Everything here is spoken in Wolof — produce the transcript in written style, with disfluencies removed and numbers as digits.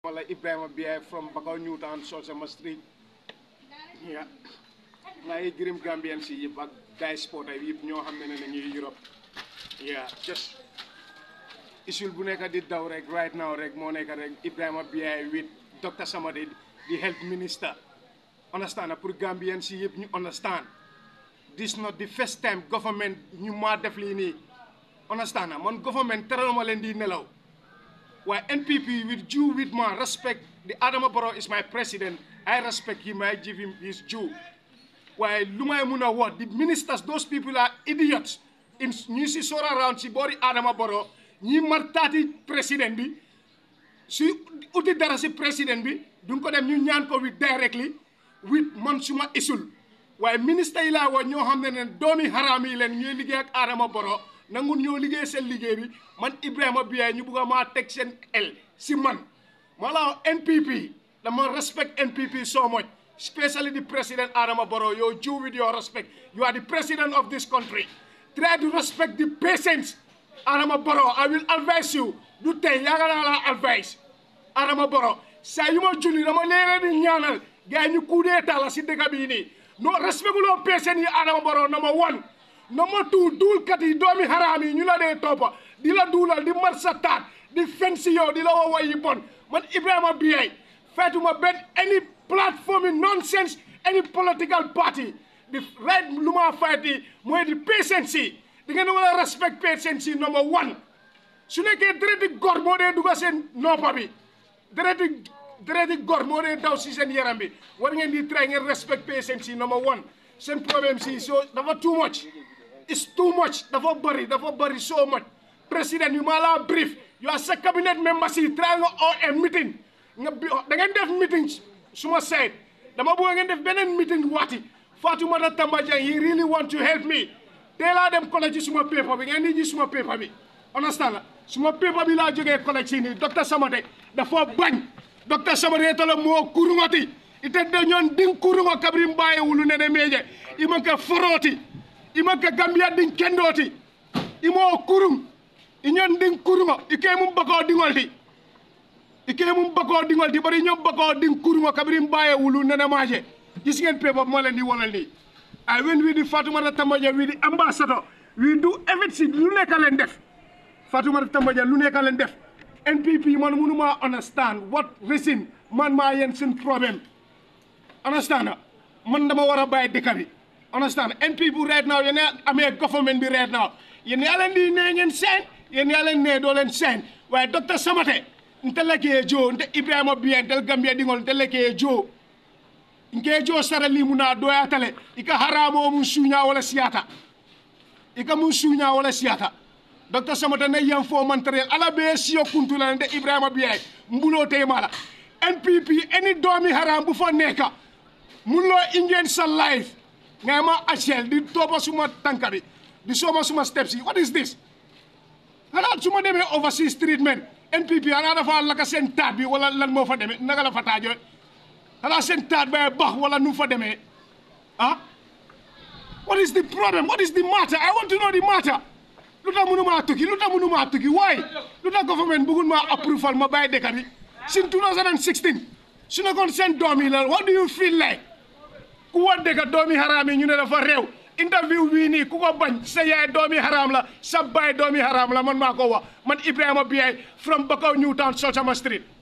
Wala Ibrahima Biaye from Bakaw Newtown Solsama Street. Yeah. Ngay gërëm Gambian si yëpp ak diaspora yëpp ñoo xam ne ñuy Europe. Yeah, just issue bu nekk di daw rek right now rek moo nekk rek Ibrahima Biaye with Dr. Samade the health minister. Understand pour Gambian si yëpp ñu understand. This not the first time government ñu ma def lii nii. Understand man government teral ma leen di nelaw. Why NPP with due with my respect, the Adama Barrow is my president. I respect him, I give him his due. Why Lumay Muna what? The ministers, those people are idiots. In you see so around si body Adama Barrow, ni martati president bi, si uti dara si president bi, dun ko dem ñu ñaan ko with directly with man suma isul. Why minister yi la wo ñoo xamne ne doomi haram yi len ñoy liggéey ak Adama Barrow. Nangun ñoo liggéey seen liggéey bi man Ibrahima Biaye ñu bëgg ma tek seen el si man mala NPP dama respect NPP so much especially the president Adama Barrow. You due with your respect, you are the president of this country. Try to respect the patients. Adama Barrow, I will advise you du tay yaga la advice Adama Barrow sa yu ma julli dama leena di ñaanal gaay ñu coup d'état la si dëkk bi ni no respect lo patients yi Adama Barrow number 1. Number 2, dul kat yi doomi haram yi ñu la dee toppa di la duulal di mat sa taat di fensi yow di la woo way yi bon man Ibrahima Biaye fetuma benn any platform nonsense any political party the right lu ma fight yi mooy di patience yi di ngeen war a respect patience yi number 1 su nekkee dereti gor moo dee dugga seen noppa bi dereti gor moo dee daw si seen yaram bi war ngeen di try ngeen respect patience yi number 1 seen problème si so dafa too much. It's too much. Dafa bari so much. President, you mala brief. You are a cabinet member. Si trying a meeting. Da ngeen def meetings. Suma said. Dama bu ngeen def benen meeting wati. Fatoumata Tambadjang, he really want to help me. Tell them college suma paper bi. Ngeen di suma paper bi. Understand? Suma paper bi la joge college ni. Dr. Samade dafa bañ. Dr. Samade tala mo kurungati. Ite de ñon ding kurungo kabrim baye wulu nene meje. Imanka foroti. Imaka Gambia din kendoti imo kurum inyon din kuruma ike mum bako dingolti bari ñom bako din kuruma kabrim baye wulu nene maje gis ngeen paper mo len di wonal ni I went with the Fatoumata Tambadjang with the ambassador we do everything lu nekk len def Fatoumata Tambadjang lu nekk len def NPP man munuma understand what reason man ma yen sen problem understand man dama wara baye dekk bi understand NPP right now yene amé government bi right now yene yalen di ne ngeen sen yene yalen ne do len sen way Dr. Samate nteleke jo nte Ibrahima Biaye del Gambia dingol nteleke jo nke jo sara limuna doya tale ika haramo mun sunya wala siata Dr. Samate ne yam fo mantere ala be siyo kuntula nte Ibrahima Biaye mbulo te mala NPP any domi haram bu fa neka mun lo ingen sa life Ngama achel di toba suma tankabi di soma suma steps. What is this? Hala suma deme overseas treatment NPP ana dafa laka sen tat bi wala lan mo fa deme naka la fa tajo hala sen tat ba bax wala nu fa deme ah what is the problem? What is the matter? I want to know the matter. Luta munuma tuki why luta government bugun ma approval ma bay dekati since 2016 suna kon sen domi la what do you feel like? Ku wadde ka doomi haram ñu ne dafa rew interview bi ni ku ko bañ sa yaay doomi haram la sa baay doomi haram la man mako wax man Ibrahima Biaye from Bakaw Newtown Solsama Street